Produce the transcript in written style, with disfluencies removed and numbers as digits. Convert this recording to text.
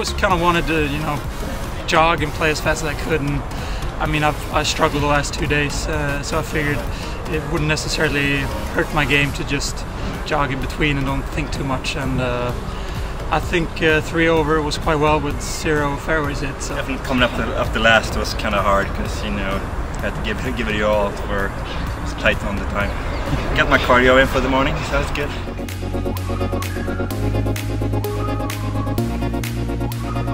always kind of wanted to, you know, jog and play as fast as I could, and I mean, I struggled the last 2 days, so I figured it wouldn't necessarily hurt my game to just jog in between and don't think too much. And I think 3 over was quite well with 0 fairways hit. So. Definitely coming up the last was kind of hard because, you know, I had to give it your all for it was tight on the time. Got my cardio in for the morning, so that's good.